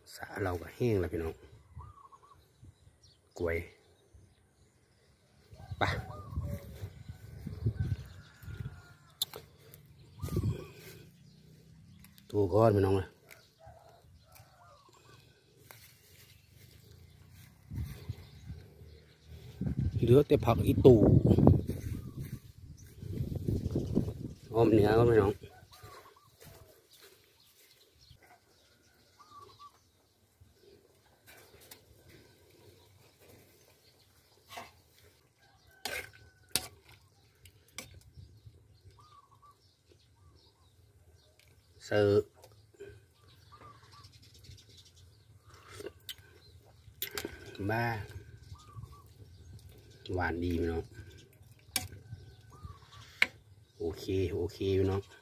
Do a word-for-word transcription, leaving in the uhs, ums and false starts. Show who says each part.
Speaker 1: สาเราก็แห้งแล้วพี่น้องกล้วยปะตัวก้อนพี่น้องเลยเหลือแต่ผักอีตูอ้อมเนื้อก็พี่น้องเสิร์ฟบ้าหวานดีพี่น้องโอเคโอเคพี่น้อง